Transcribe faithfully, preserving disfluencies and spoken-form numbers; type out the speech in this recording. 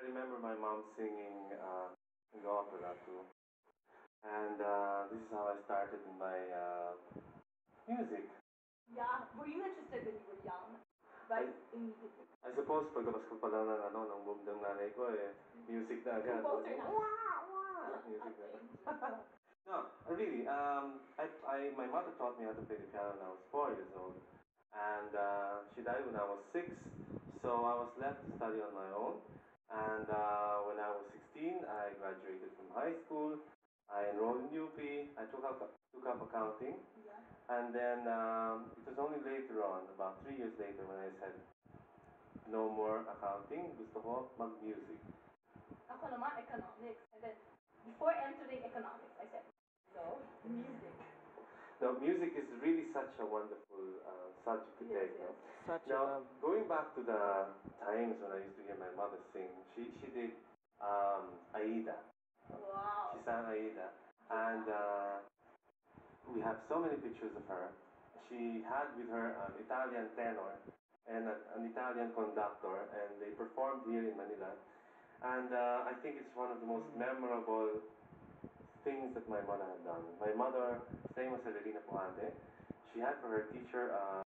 remember my mom singing uh, in the opera too. And uh, this is how I started in my uh, music. Yeah, were you interested when you were young? I, But immediately. I suppose pagkabas ko pa lang ng, ano, ng boom ng nanay ko eh, music na agad. Composer na. Wah, wah, music na. No, really, um, I, I, my mother taught me how to play the piano when I was four years old. And uh, she died when I was six, so I was left to study on my own. And uh, when I was sixteen, I graduated from high school. I enrolled in U P. I took up, took up accounting. Yeah. And then um, it was only later on, about three years later, when I said, no more accounting, gusto ko mag-music. Ako naman, economics. And then, before entering economics, I said, no, music. Now, music is really such a wonderful uh, subject to Yes, take. yes. No? Such a Now, love. going back to the times when I used to hear my mother sing, she, she did um, Aida. Wow. She sang Aida. And uh, we have so many pictures of her. She had with her an Italian tenor and a, an Italian conductor, and they performed here in Manila. And uh, I think it's one of the most memorable things that my mother had done. My mother, his name was Severina Puante. She had for her teacher uh,